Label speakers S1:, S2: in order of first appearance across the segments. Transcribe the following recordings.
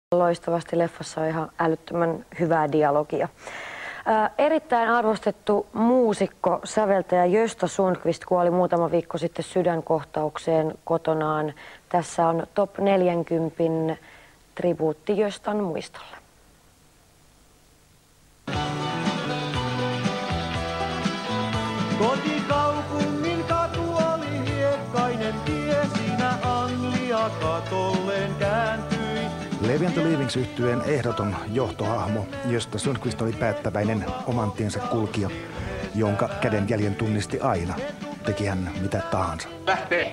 S1: loistavasti. Leffassa on ihan älyttömän hyvää dialogia. Erittäin arvostettu muusikko, säveltäjä Gösta Sundqvist kuoli muutama viikko sitten sydänkohtaukseen kotonaan. Tässä on Top 40 tribuutti Göstan muistolle.
S2: Kotikaupungin katu oli hiekkainen tie, siinä Anglia katolleen kääntyi.
S3: Levi and the Leavings -yhtyeen ehdoton johtohahmo, Gösta Sundqvist oli päättäväinen oman tiensä kulkija, jonka kädenjäljen tunnisti aina, teki hän mitä tahansa.
S4: Lähtee!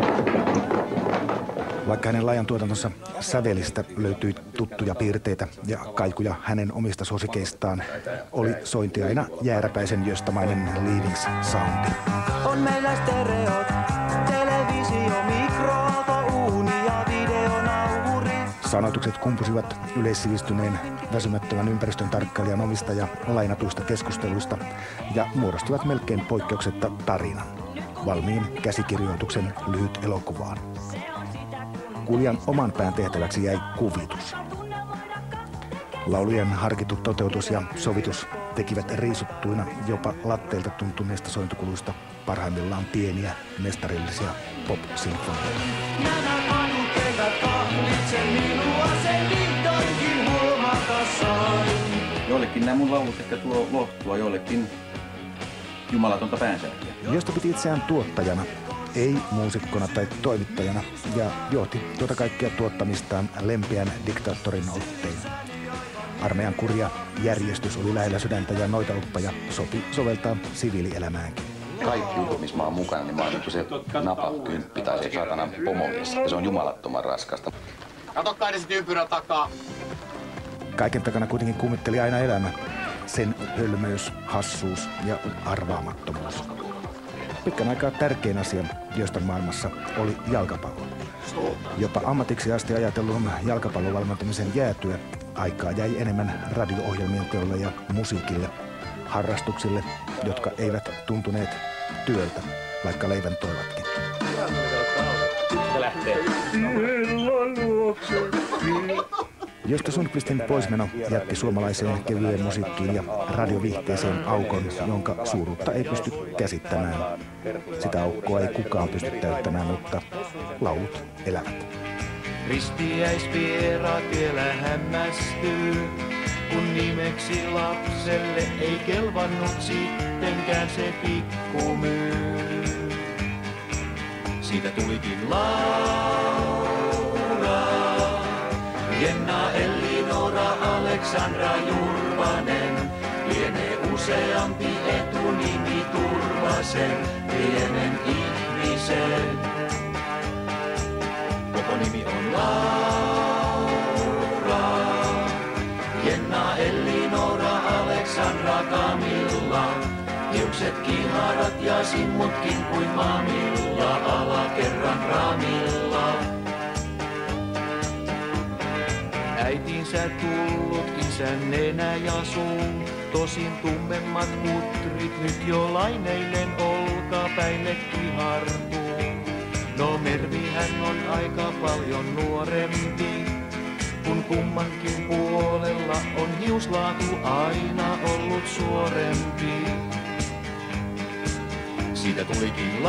S3: Vaikka hänen laajan tuotantonsa sävelistä löytyi tuttuja piirteitä ja kaikuja hänen omista suosikeistaan, oli sointi aina jääräpäisen göstamainen Leavings-soundi.
S2: On meillä stereot, televisio, mikroaaltouuni ja videonauhuri.
S3: Sanoitukset kumpusivat yleissivistyneen, väsymättömän ympäristön tarkkailijan omista ja lainatuista keskusteluista ja muodostivat melkein poikkeuksetta tarinan, valmiin käsikirjoituksen lyhyt elokuvaan. Kuulijan oman pään tehtäväksi jäi kuvitus. Laulujen harkittu toteutus ja sovitus tekivät riisuttuina jopa latteilta tuntuneista sointukuluista parhaimmillaan pieniä, mestarillisia pop-sinfonioita.
S2: Nämä panut eivät kahlitse minua, se vihdoinkin huomata sain.
S4: Joillekin nämä mun laulut ehkä tuo lohtua, joillekin jumalatonta päänsärkyä.
S3: Gösta piti itseään tuottajana, ei muusikkona tai toimittajana, ja johti tuota kaikkea tuottamistaan lempeän diktaattorin ottein. Armeijan kurja järjestys oli lähellä sydäntä ja noita uppaja sopi soveltaa siviilielämäänkin.
S5: Kaikki jutut, missä mä oon mukana, niin mä oon se napakymppi tai se saatana pomomies. Ja se on jumalattoman raskasta.
S4: Kato edes ympyrän takaa.
S3: Kaiken takana kuitenkin kummitteli aina elämä, sen hölmöys, hassuus ja arvaamattomuus. Pitkän aikaa tärkein asia Göstan maailmassa oli jalkapallo. Jopa ammatiksi asti ajatellun jalkapallon valmentamisen jäätyä aikaa jäi enemmän radio-ohjelmien teolle ja musiikille, harrastuksille, jotka eivät tuntuneet työltä, vaikka leivän toivatkin. Gösta Sundqvistin poismeno jätti suomalaiseen kevyeen musiikkiin ja radiovihteeseen aukon, jonka suuruutta ei pysty käsittämään. Sitä aukkoa ei kukaan pysty täyttämään, mutta laulut elävät.
S2: Ristiäisvieraat vielä hämmästyy, kun nimeksi lapselle ei kelvannut sittenkään se pikkumyy. Siitä tulikin Laura, Jenna, Elinora, Aleksandra, Jurvanen. Lienee useampi etunimi Turvasen, pienen ihmisen. Koko nimi on Laura, Jenna, Elinora, Aleksandra, Camilla. Hiukset kiharat ja simmutkin kuin mamilla, alakerran ramilla. Äitinsä tullut, isän nenä ja suu, tosin tummemmat putrit nyt jo laineillen olkapäille kihartuu. No Mervihän on aika paljon nuorempi, kun kummankin puolella on hiuslaatu aina ollut suorempi. Siitä tulikin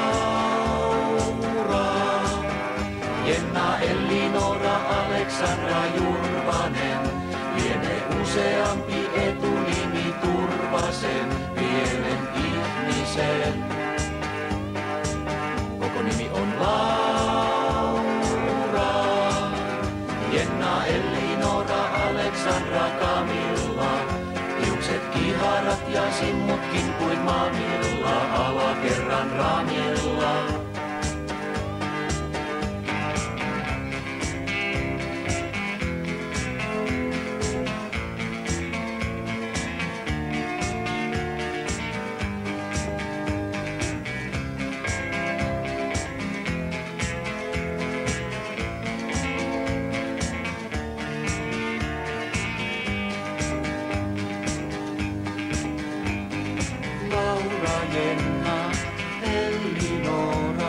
S2: Laura, Jenna, Elinora, Aleksandra, Jurvanen. Lienee useampi etunimi Turvasen, pienen ihmisen. Koko nimi on Laura, Jenna, Elinora, Aleksandra, Camilla. Hiukset kiharat ja simmutkin kuin mamilla, alakerran ramilla. Jenna, Elinora,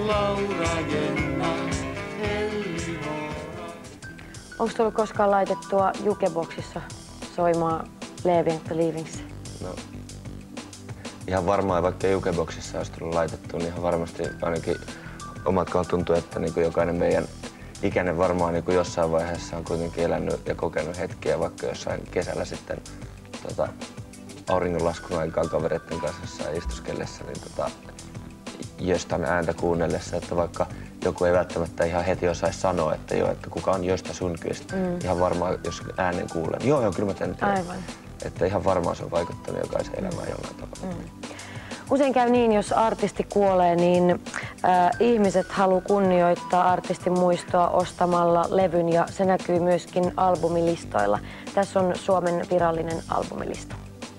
S2: Laura, Jenna, Ellinora.
S1: Onko tullut koskaan laitettua jukeboxissa soimaan Leaving the Leavings?
S6: No, ihan varmaan, vaikka jukeboxissa olisi tullut laitettua, niin ihan varmasti ainakin omat kohdalla tuntuu, että niin kuin jokainen meidän ikäinen varmaan niin kuin jossain vaiheessa on kuitenkin elänyt ja kokenut hetkiä, vaikka jossain kesällä sitten auringonlaskun aikaan kavereiden kanssa jossain istuskellessa, niin Jöstan ääntä kuunnellessa, että vaikka joku ei välttämättä ihan heti osaisi sanoa, että joo, että kuka on Gösta Sundqvist, ihan varmaan jos äänen kuulee, niin joo, kyllä mä tiedän.
S1: Aivan.
S6: Että ihan varmaan se on vaikuttanut jokaisen elämään jollain tavalla.
S1: Usein käy niin, jos artisti kuolee, niin ihmiset haluaa kunnioittaa artistin muistoa ostamalla levyn ja se näkyy myöskin albumilistoilla. Tässä on Suomen virallinen albumilista.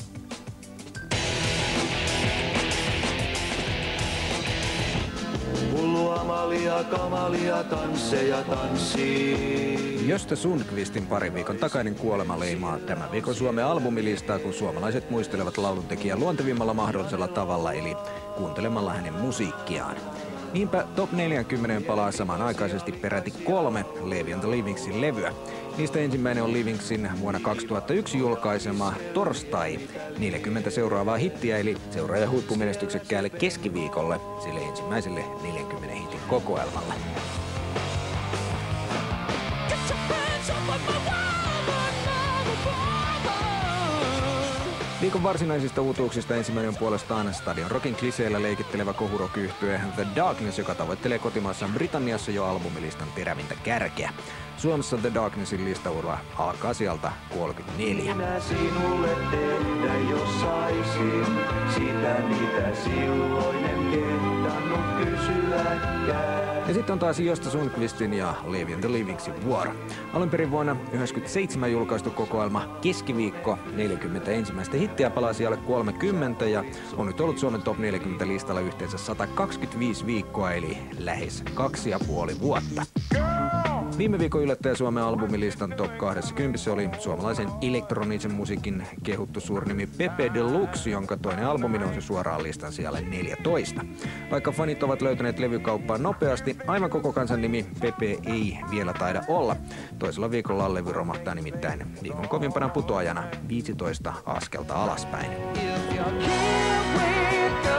S2: Hullua malia, kamalia, tansseja tanssii.
S7: Gösta Sundqvistin parin viikon takainen kuolema leimaa tämän viikon Suomen albumilistaa, kun suomalaiset muistelevat lauluntekijän luontevimmalla mahdollisella tavalla, eli kuuntelemalla hänen musiikkiaan. Niinpä Top 40 palaa samanaikaisesti peräti 3 Leaving the Leavingsin levyä. Niistä ensimmäinen on Leavingsin vuonna 2001 julkaisema Torstai, 40 seuraavaa hittiä, eli seuraaja huippumenestyksekkäälle keskiviikolle, sille ensimmäiselle 40 hitin kokoelmalle. Viikon varsinaisista uutuuksista ensimmäinen on puolestaan Stadion Rockin kliseillä leikittelevä kohurock-yhtye The Darkness, joka tavoittelee kotimaassaan Britanniassa jo albumilistan terävintä kärkeä. Suomessa The Darknessin listaura alkaa sieltä 34.
S2: Minä sinulle tehdä, jos saisin sitä, mitä silloin en kehtannut kysyäkään.
S7: Ja sitten on taas Gösta Sundqvistin ja Leaving the Leavingsin vuoro. Alun perin vuonna 1997 julkaistu kokoelma Keskiviikko, 41 hittiä palaa siellä 30 ja on nyt ollut Suomen Top 40 listalla yhteensä 125 viikkoa eli lähes 2,5 vuotta. Viime viikon yllättäjä Suomen albumilistan Top 20 oli suomalaisen elektronisen musiikin kehuttu suurnimi Pepe Deluxe, jonka toinen albumi nousi suoraan listan siellä 14. Vaikka fanit ovat löytäneet levykauppaan nopeasti, aivan koko kansan nimi Pepe ei vielä taida olla. Toisella viikolla levy romahtaa nimittäin viikon kovimpana putoajana 15 askelta alaspäin.
S2: If you can't wake